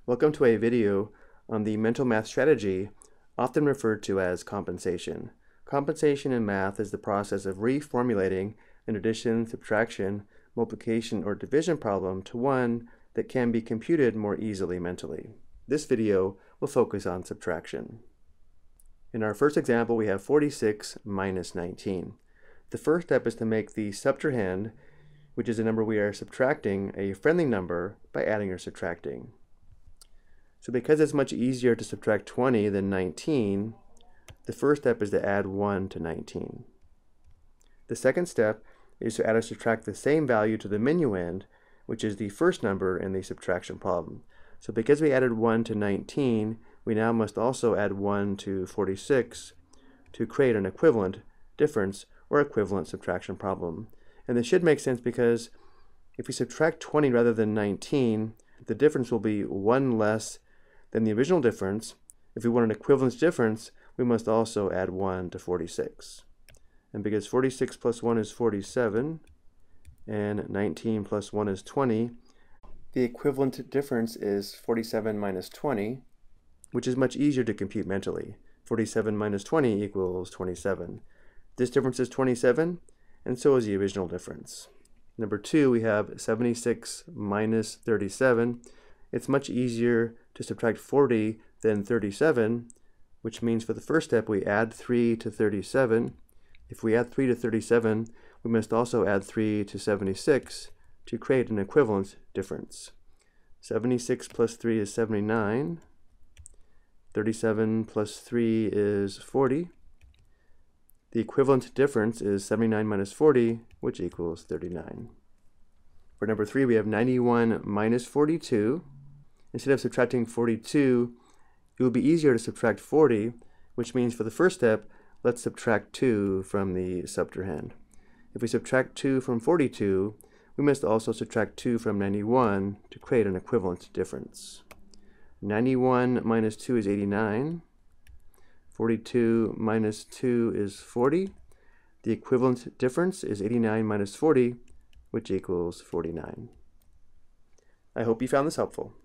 Welcome to a video on the mental math strategy, often referred to as compensation. Compensation in math is the process of reformulating an addition, subtraction, multiplication, or division problem to one that can be computed more easily mentally. This video will focus on subtraction. In our first example, we have 46 minus 19. The first step is to make the subtrahend, which is a number we are subtracting, a friendly number by adding or subtracting. So because it's much easier to subtract 20 than 19, the first step is to add 1 to 19. The second step is to add or subtract the same value to the minuend, which is the first number in the subtraction problem. So because we added 1 to 19, we now must also add 1 to 46 to create an equivalent difference or equivalent subtraction problem. And this should make sense because if we subtract 20 rather than 19, the difference will be 1 less than the original difference. If we want an equivalence difference, we must also add 1 to 46. And because 46 plus 1 is 47, and 19 plus 1 is 20, the equivalent difference is 47 minus 20, which is much easier to compute mentally. 47 minus 20 equals 27. This difference is 27, and so is the original difference. Number 2, we have 76 minus 37. It's much easier to subtract 40 than 37, which means for the first step we add 3 to 37. If we add 3 to 37, we must also add 3 to 76 to create an equivalent difference. 76 plus 3 is 79. 37 plus 3 is 40. The equivalent difference is 79 minus 40, which equals 39. For number 3, we have 91 minus 42. Instead of subtracting 42, it would be easier to subtract 40, which means for the first step, let's subtract 2 from the subtrahend. If we subtract 2 from 42, we must also subtract 2 from 91 to create an equivalent difference. 91 minus 2 is 89. 42 minus 2 is 40. The equivalent difference is 89 minus 40, which equals 49. I hope you found this helpful.